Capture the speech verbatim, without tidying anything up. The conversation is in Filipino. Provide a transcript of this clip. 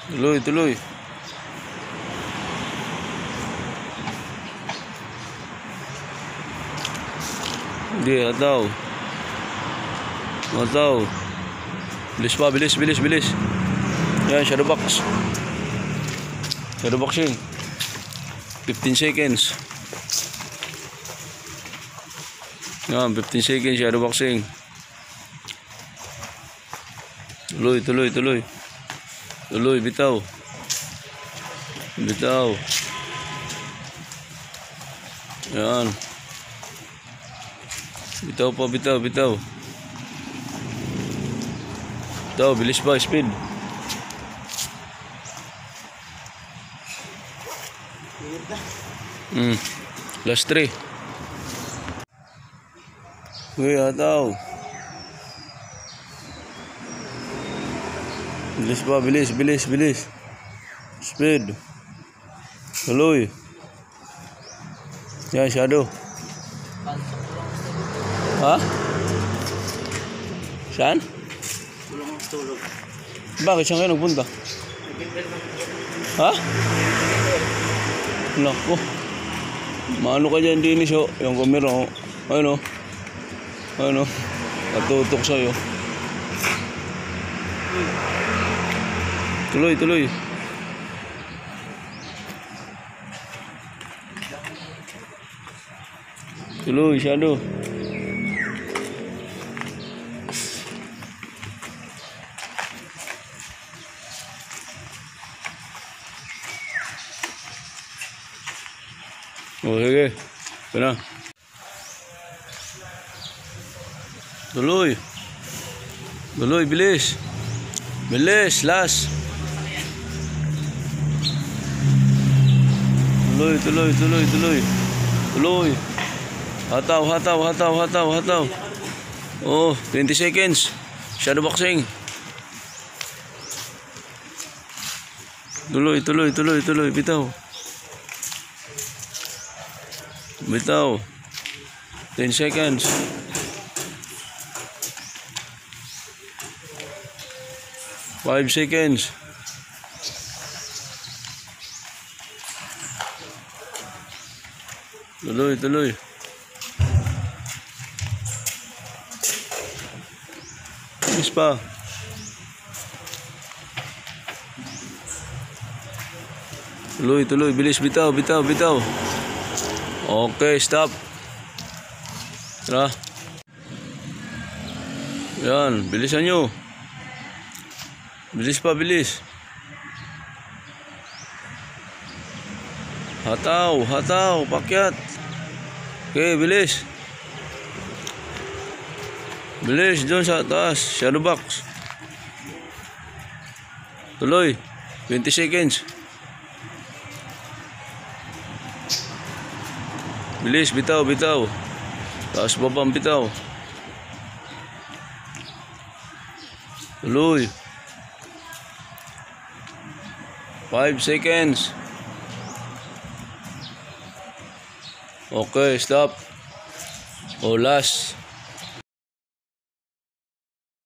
Tuloy, tuloy. Hindi, ataw. Ataw. Bilis pa, bilis, bilis, bilis. Yan, shadow box. Shadow boxing. fifteen seconds. Yan, fifteen seconds, shadow boxing. Tuloy, tuloy, tuloy. Tuloy, bitaw. Bitaw. Yan. Bitaw pa, bitaw, bitaw. Bitaw, bilis ba, speed. Hmm. Last three. Uy, ataw. Bilis pa, bilis, bilis, bilis. Speed. Tuloy. Yan, shadow. Ha? Saan? Tulong ang tulog. Bakit saan kayo nagpunta? Ha? Naku. Maano ka dyan, Dinis, oh. Yung camera, oh. Ayun, oh. Ayun, oh. Natutok sa'yo. Tuloy, tuloy. Tuloy, shadow. Oh, sige. Ito na. Tuloy. Tuloy, bilis. Bilis, last. Tuloy, tuloy, tuloy, tuloy. Tuloy. Hataw, hataw, hataw, hataw, hataw. Oh, twenty seconds. Shadow boxing. Tuloy, tuloy, tuloy, tuloy. Bitaw. Bitaw. ten seconds. five seconds. Tuloy, tuloy. Bilis pa. Tuloy, tuloy. Bilis, bitaw, bitaw, bitaw. Okay, stop. Tara. Yan, bilisan nyo. Bilis pa, bilis. Hataw, hataw, pakyat. Okay, bilis. Bilis, doon sa taas. Shadow box. Tuloy. twenty seconds. Bilis, bitaw, bitaw. Taas babang bitaw. Tuloy. five seconds. Okay, stop. Oh, last.